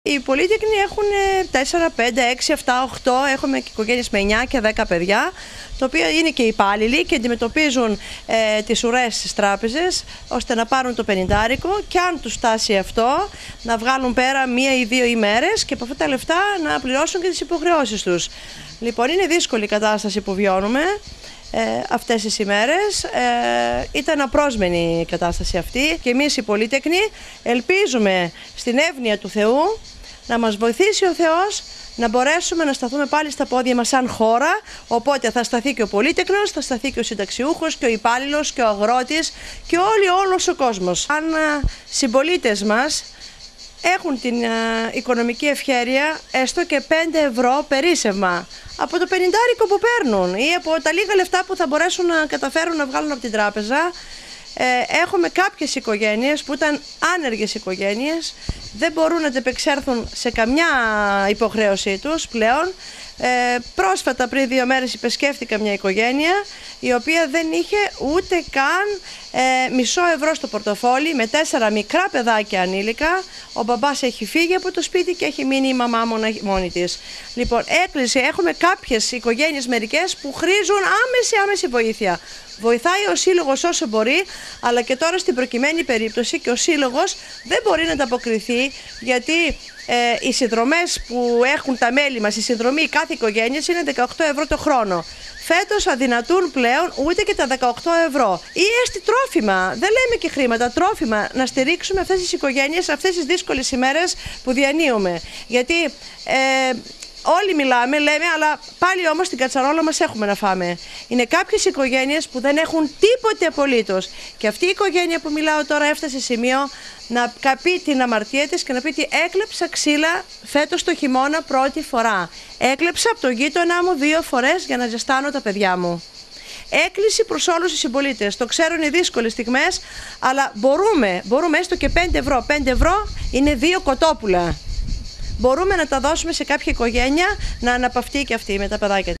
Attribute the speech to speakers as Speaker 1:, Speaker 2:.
Speaker 1: Οι πολίτεκνοι έχουν 4, 5, 6, 7, 8, έχουμε και οικογένειες με 9 και 10 παιδιά, τα οποία είναι και υπάλληλοι και αντιμετωπίζουν τις ουρές στις τράπεζες, ώστε να πάρουν το πενηντάρικο και αν τους φτάσει αυτό, να βγάλουν πέρα 1 ή 2 ημέρες και από αυτά τα λεφτά να πληρώσουν και τις υποχρεώσεις τους. Λοιπόν, είναι δύσκολη η κατάσταση που βιώνουμε αυτές τις ημέρες. Ήταν απρόσμενη η κατάσταση αυτή και εμείς οι πολίτεκνοι ελπίζουμε στην εύνοια του Θεού να μας βοηθήσει ο Θεός να μπορέσουμε να σταθούμε πάλι στα πόδια μας σαν χώρα, οπότε θα σταθεί και ο πολίτεκνος, θα σταθεί και ο συνταξιούχος και ο υπάλληλος και ο αγρότης και όλος ο κόσμος. Αν συμπολίτες μας έχουν την οικονομική ευχέρεια έστω και 5 ευρώ περίσσευμα από το πενηντάρικο που παίρνουν ή από τα λίγα λεφτά που θα μπορέσουν να καταφέρουν να βγάλουν από την τράπεζα. Έχουμε κάποιες οικογένειες που ήταν άνεργες οικογένειες, δεν μπορούν να αντεπεξέλθουν σε καμιά υποχρέωσή τους πλέον. Πρόσφατα πριν 2 μέρες υπεσκέφθηκα μια οικογένεια η οποία δεν είχε ούτε καν μισό ευρώ στο πορτοφόλι, με 4 μικρά παιδάκια ανήλικα. Ο μπαμπάς έχει φύγει από το σπίτι και έχει μείνει η μαμά μόνη της. Λοιπόν, έκλεισε, έχουμε κάποιες οικογένειες μερικές που χρήζουν άμεση βοήθεια. Βοηθάει ο Σύλλογος όσο μπορεί, αλλά και τώρα στην προκειμένη περίπτωση και ο Σύλλογος δεν μπορεί να ανταποκριθεί, γιατί οι συνδρομές που έχουν τα μέλη μας, η συνδρομή κάθε οικογένειας είναι 18 ευρώ το χρόνο. Φέτος αδυνατούν πλέον ούτε και τα 18 ευρώ. Ή έστει τρόφιμα, δεν λέμε και χρήματα, τρόφιμα, να στηρίξουμε αυτές τις οικογένειες αυτές τις δύσκολες ημέρες που διανύουμε. Γιατί όλοι μιλάμε, λέμε, αλλά πάλι όμως στην κατσαρόλα μας έχουμε να φάμε. Είναι κάποιες οικογένειες που δεν έχουν τίποτε απολύτως. Και αυτή η οικογένεια που μιλάω τώρα έφτασε σε σημείο να πει την αμαρτία της και να πει ότι έκλεψα ξύλα φέτος το χειμώνα πρώτη φορά. Έκλεψα από τον γείτονά μου 2 φορές για να ζεστάνω τα παιδιά μου. Έκκληση προς όλους τους συμπολίτες. Το ξέρω, είναι δύσκολες στιγμές, αλλά μπορούμε έστω και 5 ευρώ. 5 ευρώ είναι 2 κοτόπουλα. Μπορούμε να τα δώσουμε σε κάποια οικογένεια να αναπαυτεί και αυτή με τα παιδάκια.